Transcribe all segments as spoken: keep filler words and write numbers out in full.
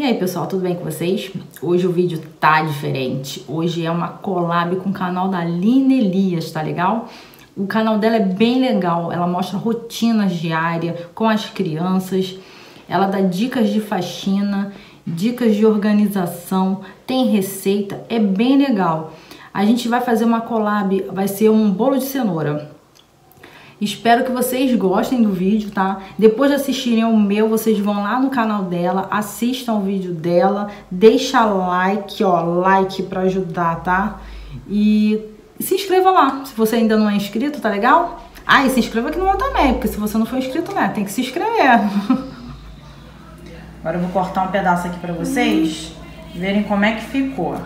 aí pessoal, tudo bem com vocês? Hoje o vídeo tá diferente. Hoje é uma collab com o canal da Aline Elias, tá legal? O canal dela é bem legal, ela mostra rotinas diárias com as crianças, ela dá dicas de faxina, dicas de organização, tem receita, é bem legal. A gente vai fazer uma collab, vai ser um bolo de cenoura. Espero que vocês gostem do vídeo, tá? Depois de assistirem o meu, vocês vão lá no canal dela, assistam o vídeo dela, deixa like, ó, like pra ajudar, tá? E se inscreva lá, se você ainda não é inscrito, tá legal? Ah, e se inscreva aqui no meu também, porque se você não for inscrito, né, tem que se inscrever. Agora eu vou cortar um pedaço aqui pra vocês verem como é que ficou.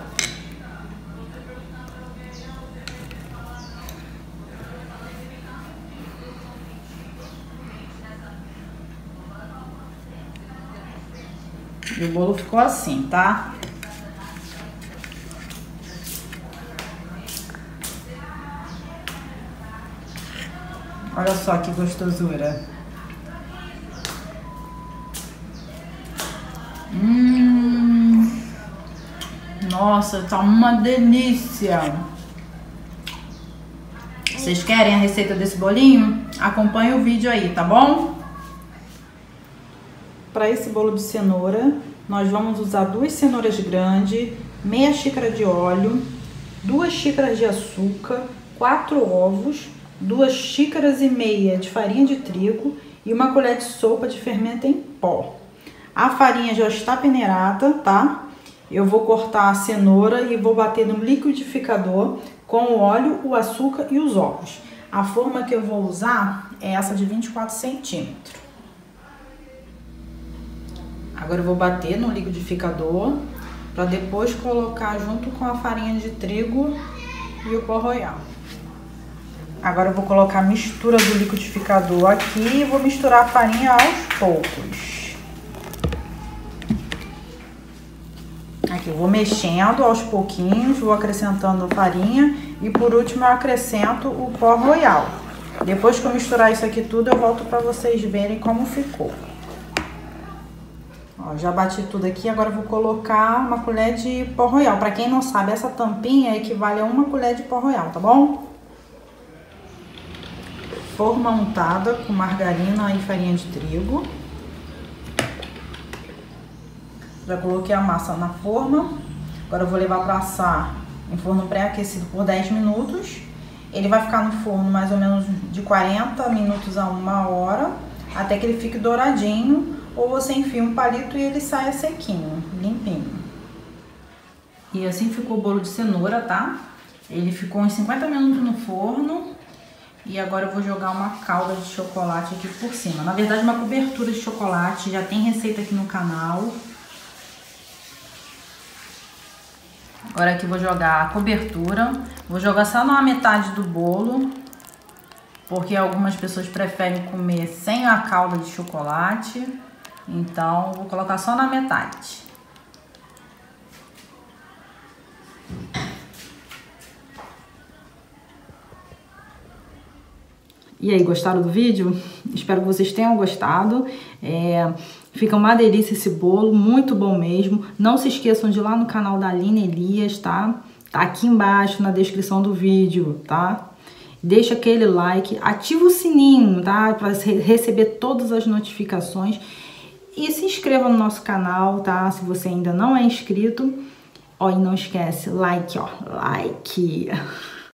E o bolo ficou assim, tá? Olha só que gostosura. Hum, nossa, tá uma delícia. Vocês querem a receita desse bolinho? Acompanhe o vídeo aí, tá bom? Para esse bolo de cenoura, nós vamos usar duas cenouras grandes, meia xícara de óleo, duas xícaras de açúcar, quatro ovos, duas xícaras e meia de farinha de trigo e uma colher de sopa de fermento em pó. A farinha já está peneirada, tá? Eu vou cortar a cenoura e vou bater no liquidificador com o óleo, o açúcar e os ovos. A forma que eu vou usar é essa de vinte e quatro centímetros. Agora eu vou bater no liquidificador para depois colocar junto com a farinha de trigo e o pó royal. Agora eu vou colocar a mistura do liquidificador aqui e vou misturar a farinha aos poucos. Aqui eu vou mexendo aos pouquinhos, vou acrescentando a farinha e por último eu acrescento o pó royal. Depois que eu misturar isso aqui tudo, eu volto para vocês verem como ficou. Ó, já bati tudo aqui, agora eu vou colocar uma colher de pó royal. Pra quem não sabe, essa tampinha equivale a uma colher de pó royal, tá bom? Forma untada com margarina e farinha de trigo. Já coloquei a massa na forma. Agora eu vou levar para assar em forno pré-aquecido por dez minutos. Ele vai ficar no forno mais ou menos de quarenta minutos a uma hora, até que ele fique douradinho. Ou você enfia um palito e ele saia sequinho, limpinho. E assim ficou o bolo de cenoura, tá? Ele ficou uns cinquenta minutos no forno. E agora eu vou jogar uma calda de chocolate aqui por cima. Na verdade, uma cobertura de chocolate. Já tem receita aqui no canal. Agora aqui eu vou jogar a cobertura. Vou jogar só na metade do bolo, porque algumas pessoas preferem comer sem a calda de chocolate. Então, vou colocar só na metade. E aí, gostaram do vídeo? Espero que vocês tenham gostado. É, fica uma delícia esse bolo, muito bom mesmo. Não se esqueçam de ir lá no canal da Aline Elias, tá? Tá aqui embaixo na descrição do vídeo, tá? Deixa aquele like, ativa o sininho, tá? Para receber todas as notificações. E se inscreva no nosso canal, tá? Se você ainda não é inscrito. Ó, e não esquece, like, ó, like.